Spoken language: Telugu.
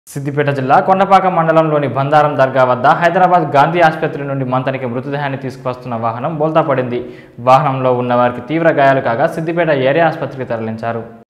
సిద్దిపేట జిల్లా కొండపాక మండలంలోని బందారం దర్గా వద్ద హైదరాబాద్ గాంధీ ఆసుపత్రి నుండి మంతనికి మృతదేహాన్ని తీసుకువస్తున్న వాహనం బోల్తా పడింది. వాహనంలో ఉన్న వారికి తీవ్ర గాయాలు కాగా సిద్దిపేట ఏరియా ఆసుపత్రికి తరలించారు.